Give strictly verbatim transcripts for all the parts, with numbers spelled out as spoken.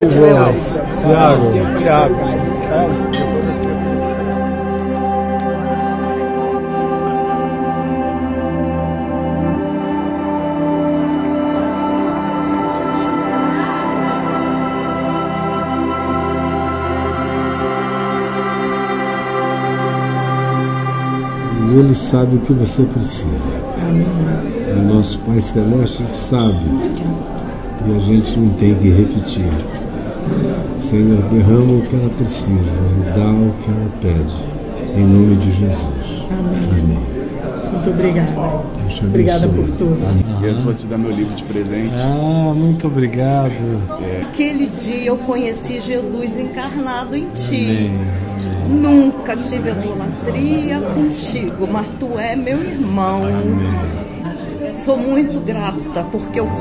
Tiago, Tiago. E Ele sabe o que você precisa. Amém. O nosso Pai Celeste sabe. E a gente não tem que repetir. Senhor, derrama o que ela precisa e dá o que ela pede. Em nome de Jesus. Amém. Amém. Muito obrigada. Obrigada por tudo. E eu vou te dar meu livro de presente. Ah, muito obrigado. É. Aquele dia eu conheci Jesus encarnado em ti. Amém. Nunca tive idolatria contigo, mas tu é meu irmão. Amém. Sou muito grata porque eu...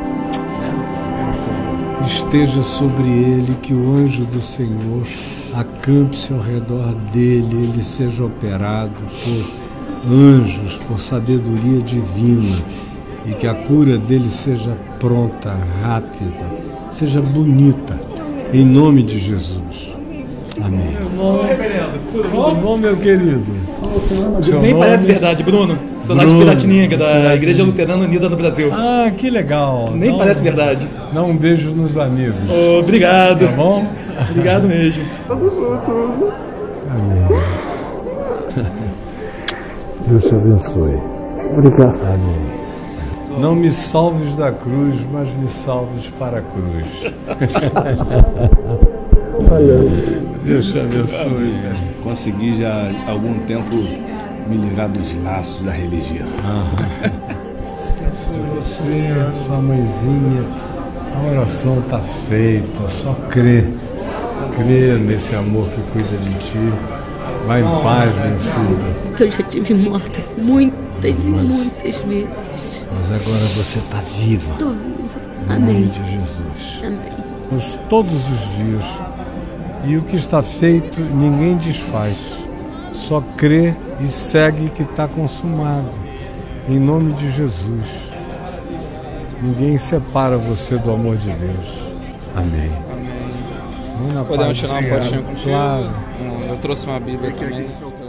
Esteja sobre ele, que o anjo do Senhor acampe-se ao redor dele, ele seja operado por anjos, por sabedoria divina, e que a cura dele seja pronta, rápida, seja bonita, em nome de Jesus. Amém. Tudo bom, meu querido? Seu Nem nome? Parece verdade, Bruno. Sou lá de Piratininga, da Igreja Luterana Unida no Brasil. Ah, que legal. Nem Dá parece um, verdade. Dá um beijo nos amigos. Oh, obrigado. Tá bom? Obrigado mesmo. Amém. Deus te abençoe. Obrigado. Amém. Não me salves da cruz, mas me salves para a cruz. Deus te abençoe. Consegui já há algum tempo me livrar dos laços da religião. Se você, sua mãezinha, a oração está feita, só crê. Crê nesse amor que cuida de ti. Vai em paz, meu filho. Eu já tive morta muitas e muitas vezes. Mas agora você está viva. Estou viva. Em Amém. nome de Jesus. Amém. Mas todos os dias. E o que está feito, ninguém desfaz. Só crê e segue que está consumado. Em nome de Jesus. Ninguém separa você do amor de Deus. Amém. Amém. Podemos tirar uma fotinha contigo? Claro. Eu trouxe uma Bíblia também.